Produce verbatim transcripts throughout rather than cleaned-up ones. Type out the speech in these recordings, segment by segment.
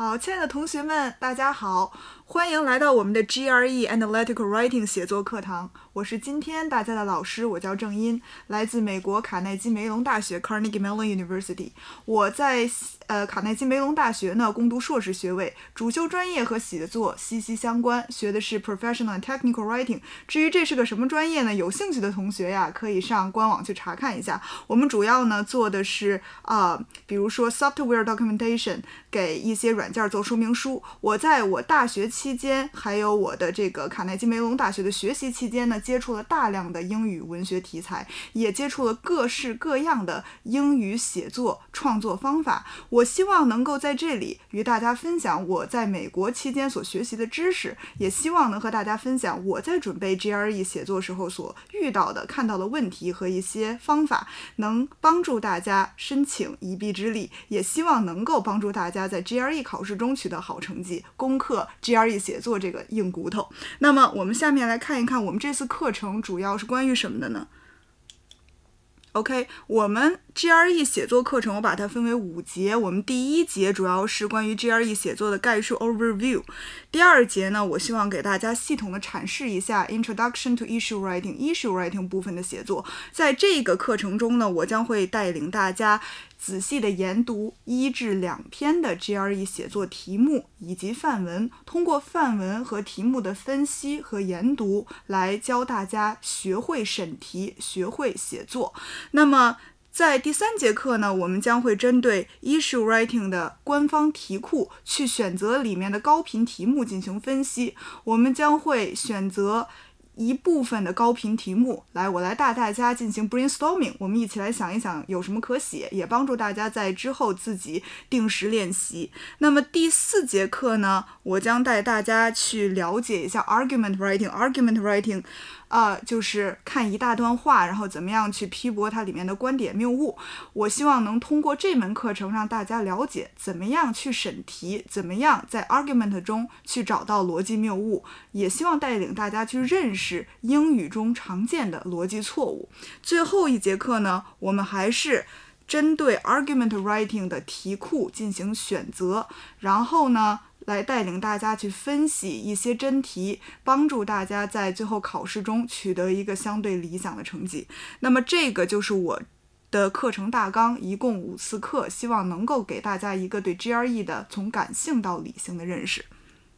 好，亲爱的同学们，大家好，欢迎来到我们的 G R E Analytical Writing 写作课堂。我是今天大家的老师，我叫郑音，来自美国卡耐基梅隆大学 Carnegie Mellon University。我在呃卡耐基梅隆大学呢攻读硕士学位，主修专业和写作息息相关，学的是 Professional and Technical Writing。至于这是个什么专业呢？有兴趣的同学呀，可以上官网去查看一下。我们主要呢做的是啊、呃，比如说 Software Documentation， 给一些软件做说明书。我在我大学期间，还有我的这个卡耐基梅隆大学的学习期间呢，接触了大量的英语文学题材，也接触了各式各样的英语写作创作方法。我希望能够在这里与大家分享我在美国期间所学习的知识，也希望能和大家分享我在准备 G R E 写作时候所遇到的、看到的问题和一些方法，能帮助大家申请一臂之力，也希望能够帮助大家在 G R E 考试中取得好成绩，攻克 G R E 写作这个硬骨头。那么我们下面来看一看我们这次课程主要是关于什么的呢？ OK， 我们 G R E 写作课程我把它分为五节，我们第一节主要是关于 G R E 写作的概述 overview， 第二节呢，我希望给大家系统的阐释一下 Introduction to Issue Writing Issue Writing 部分的写作。在这个课程中呢，我将会带领大家仔细的研读一至两篇的 G R E 写作题目以及范文，通过范文和题目的分析和研读来教大家学会审题，学会写作。那么在第三节课呢，我们将会针对 Issue Writing 的官方题库去选择里面的高频题目进行分析。我们将会选择一部分的高频题目，来，我来带大家进行 brainstorming， 我们一起来想一想有什么可写，也帮助大家在之后自己定时练习。那么第四节课呢，我将带大家去了解一下 argument writing。argument writing， 呃，就是看一大段话，然后怎么样去批驳它里面的观点谬误。我希望能通过这门课程让大家了解怎么样去审题，怎么样在 argument 中去找到逻辑谬误，也希望带领大家去认识英语中常见的逻辑错误。最后一节课呢，我们还是针对 argument writing 的题库进行选择，然后呢来带领大家去分析一些真题，帮助大家在最后考试中取得一个相对理想的成绩。那么这个就是我的课程大纲，一共五次课，希望能够给大家一个对 G R E 的从感性到理性的认识。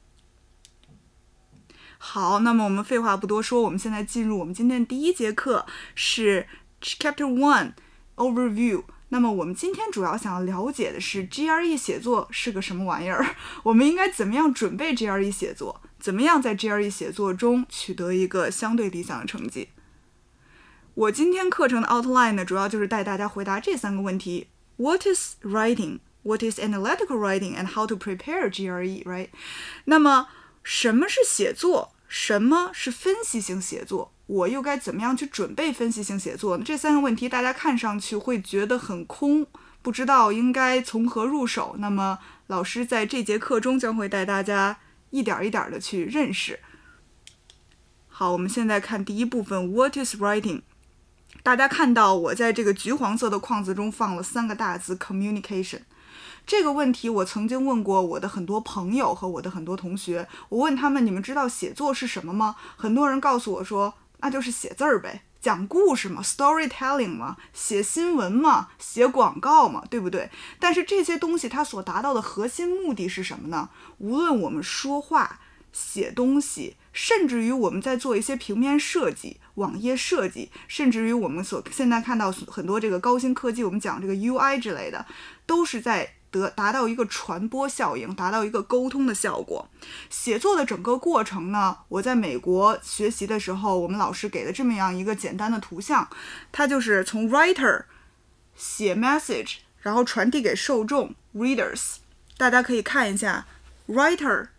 好，那么我们废话不多说，我们现在进入我们今天的第一节课，是 Chapter one Overview。那么我们今天主要想要了解的是 G R E 写作是个什么玩意儿，我们应该怎么样准备 G R E 写作，怎么样在 G R E 写作中取得一个相对理想的成绩。我今天课程的 outline 呢，主要就是带大家回答这三个问题： What is writing? What is analytical writing? And how to prepare G R E, right? 那么什么是写作？什么是分析性写作？我又该怎么样去准备分析性写作呢？这三个问题大家看上去会觉得很空，不知道应该从何入手。那么老师在这节课中将会带大家一点一点的去认识。好，我们现在看第一部分 What is writing？ 大家看到我在这个橘黄色的框子中放了三个大字 Communication。这个问题我曾经问过我的很多朋友和我的很多同学，我问他们，你们知道写作是什么吗？很多人告诉我说，那就是写字儿呗，讲故事嘛， storytelling 嘛，写新闻嘛，写广告嘛，对不对？但是这些东西它所达到的核心目的是什么呢？无论我们说话、写东西，甚至于我们在做一些平面设计、网页设计，甚至于我们所现在看到很多这个高新科技，我们讲这个 U I 之类的，都是在得达到一个传播效应，达到一个沟通的效果。写作的整个过程呢，我在美国学习的时候，我们老师给了这么样一个简单的图像，它就是从 writer 写 message， 然后传递给受众 readers。 大家可以看一下 writer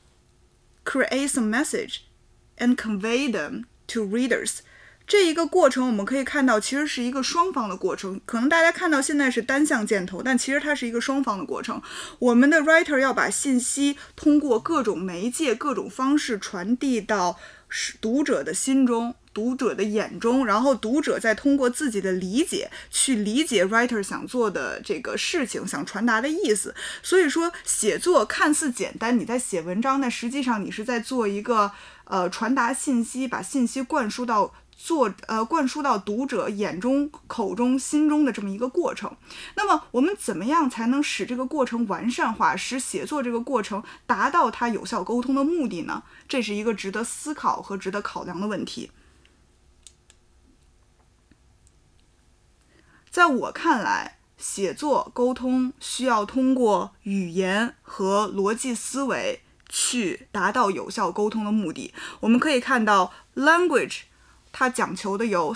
creates a message and convey them to readers。这一个过程我们可以看到其实是一个双方的过程，可能大家看到现在是单向箭头，但其实它是一个双方的过程。我们的 writer 要把信息通过各种媒介、各种方式传递到读者的心中， 读者的眼中，然后读者再通过自己的理解去理解 writer 想做的这个事情，想传达的意思。所以说写作看似简单，你在写文章，那实际上你是在做一个呃传达信息，把信息灌输到做呃灌输到读者眼中、口中、心中的这么一个过程。那么我们怎么样才能使这个过程完善化，使写作这个过程达到它有效沟通的目的呢？这是一个值得思考和值得考量的问题。在我看来，写作沟通需要通过语言和逻辑思维去达到有效沟通的目的。我们可以看到 language它讲求的有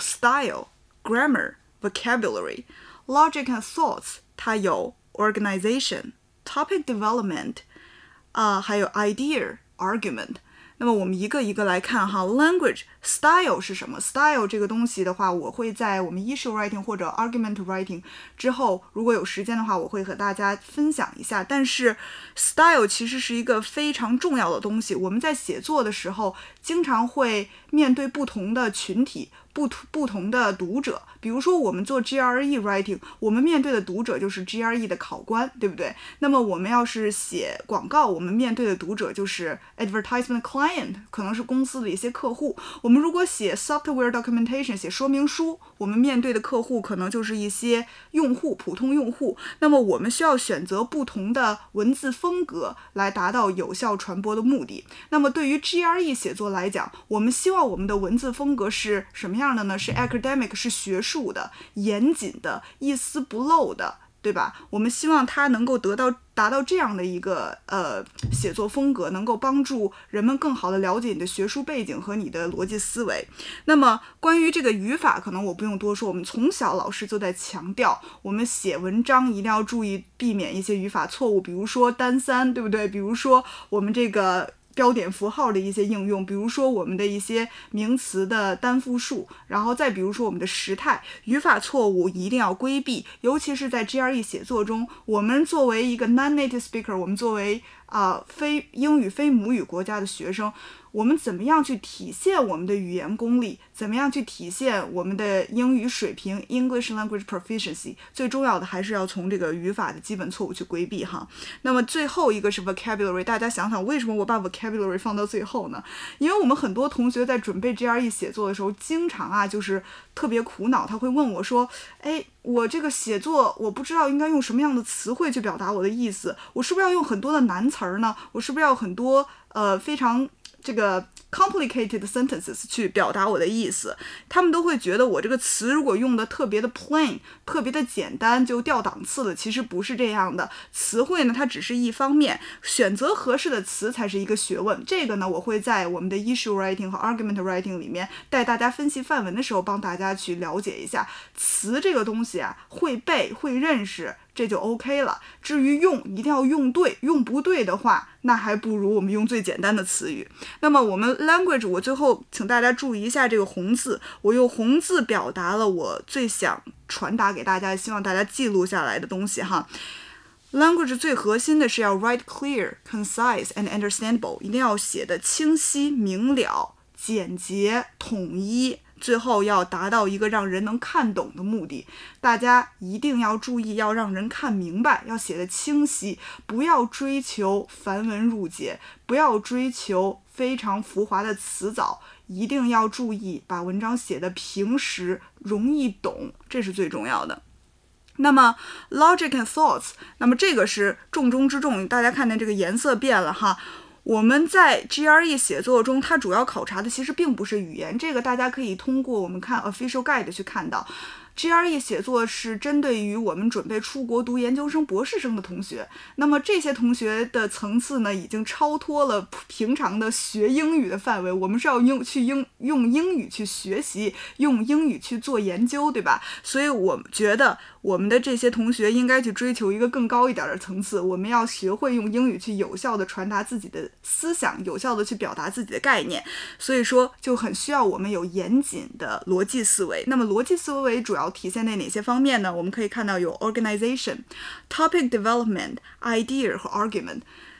style、grammar、vocabulary。logic and thoughts 它有 organization、topic development 啊、呃，还有 idea、argument。那么我们一个一个来看哈 language style 是什么？ style 这个东西的话，我会在我们 issue writing 或者 argument writing 之后，如果有时间的话，我会和大家分享一下。但是 style 其实是一个非常重要的东西，我们在写作的时候经常会面对不同的群体，不不同的读者。比如说我们做 G R E writing， 我们面对的读者就是 G R E 的考官，对不对？那么我们要是写广告，我们面对的读者就是 advertisement client， 可能是公司的一些客户。我们如果写 software documentation， 写说明书，我们面对的客户可能就是一些用户，普通用户。那么我们需要选择不同的文字风格来达到有效传播的目的。那么对于 G R E 写作来讲，我们希望我们的文字风格是什么样的呢？是 academic， 是学术的、严谨的、一丝不漏的，对吧？我们希望它能够得到达到这样的一个呃写作风格，能够帮助人们更好的了解你的学术背景和你的逻辑思维。那么关于这个语法，可能我不用多说，我们从小老师就在强调，我们写文章一定要注意避免一些语法错误，比如说单三，对不对？比如说我们这个标点符号的一些应用，比如说我们的一些名词的单复数，然后再比如说我们的时态，语法错误一定要规避。尤其是在 G R E 写作中，我们作为一个 non-native speaker， 我们作为啊、呃、非英语非母语国家的学生，我们怎么样去体现我们的语言功力，怎么样去体现我们的英语水平 English language proficiency， 最重要的还是要从这个语法的基本错误去规避哈。那么最后一个是 vocabulary， 大家想想为什么我把 vocabulary 放到最后呢？因为我们很多同学在准备 G R E 写作的时候，经常啊就是特别苦恼，他会问我说，哎，我这个写作我不知道应该用什么样的词汇去表达我的意思，我是不是要用很多的难词儿呢？我是不是要很多呃非常这个 complicated sentences 去表达我的意思？他们都会觉得我这个词如果用的特别的 plain， 特别的简单，就掉档次了。其实不是这样的，词汇呢它只是一方面，选择合适的词才是一个学问。这个呢我会在我们的 issue writing 和 argument writing 里面带大家分析范文的时候帮大家去了解一下词这个东西啊，会背会认识这就 OK 了。至于用，一定要用对，用不对的话，那还不如我们用最简单的词语。那么我们 language， 我最后请大家注意一下这个红字，我用红字表达了我最想传达给大家，希望大家记录下来的东西哈。language 最核心的是要 write clear, concise and understandable， 一定要写的清晰明了、简洁统一，最后要达到一个让人能看懂的目的。大家一定要注意，要让人看明白，要写得清晰，不要追求繁文缛节，不要追求非常浮华的词藻，一定要注意把文章写得平实容易懂，这是最重要的。那么 logic and thoughts， 那么这个是重中之重，大家看见这个颜色变了哈。我们在 G R E 写作中，它主要考察的其实并不是语言，这个大家可以通过我们看 official guide 去看到。G R E 写作是针对于我们准备出国读研究生、博士生的同学，那么这些同学的层次呢，已经超脱了平常的学英语的范围，我们是要用去英用英语去学习，用英语去做研究，对吧？所以我觉得我们的这些同学应该去追求一个更高一点的层次，我们要学会用英语去有效的传达自己的思想，有效的去表达自己的概念，所以说就很需要我们有严谨的逻辑思维。那么逻辑思维主要体现在哪些方面呢？我们可以看到有 organization, topic development, idea 和 argument。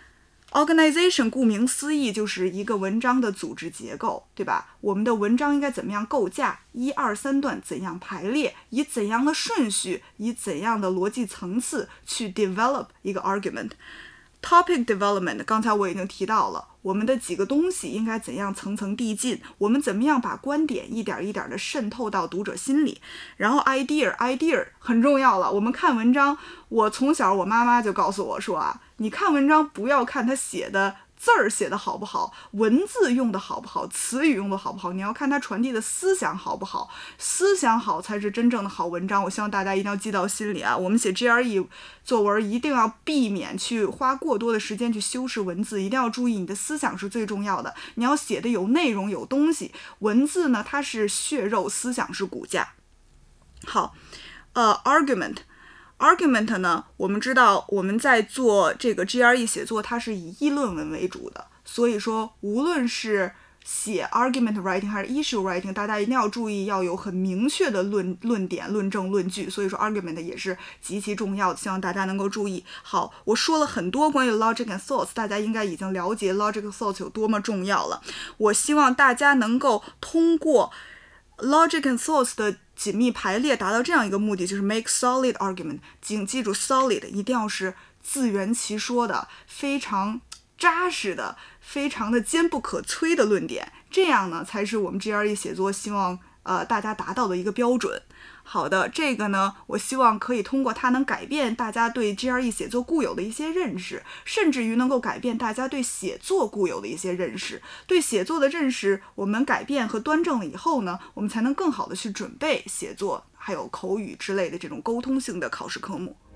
Organization 顾名思义就是一个文章的组织结构，对吧？我们的文章应该怎么样构架，一二三段怎样排列，以怎样的顺序，以怎样的逻辑层次去 develop 一个 argument。Topic development 刚才我已经提到了，我们的几个东西应该怎样层层递进，我们怎么样把观点一点一点的渗透到读者心里。然后 idea idea 很重要了，我们看文章，我从小我妈妈就告诉我说啊，你看文章不要看他写的字儿写的好不好，文字用的好不好，词语用的好不好，你要看它传递的思想好不好，思想好才是真正的好文章。我希望大家一定要记到心里啊，我们写 G R E 作文一定要避免去花过多的时间去修饰文字，一定要注意你的思想是最重要的，你要写的有内容有东西，文字呢它是血肉，思想是骨架。好，呃 argument Argument 呢，我们知道我们在做这个 G R E 写作，它是以议论文为主的，所以说无论是写 argument writing 还是 issue writing， 大家一定要注意要有很明确的论论点、论证、论据，所以说 argument 也是极其重要的，希望大家能够注意。好，我说了很多关于 logic and thoughts， 大家应该已经了解 logic and thoughts 有多么重要了。我希望大家能够通过 logic and thoughts 的紧密排列达到这样一个目的，就是 make solid argument。 请记住 solid 一定要是自圆其说的，非常扎实的，非常的坚不可摧的论点，这样呢才是我们 G R E 写作希望呃大家达到的一个标准。好的，这个呢我希望可以通过它能改变大家对 G R E 写作固有的一些认识，甚至于能够改变大家对写作固有的一些认识。对写作的认识我们改变和端正了以后呢，我们才能更好的去准备写作还有口语之类的这种沟通性的考试科目。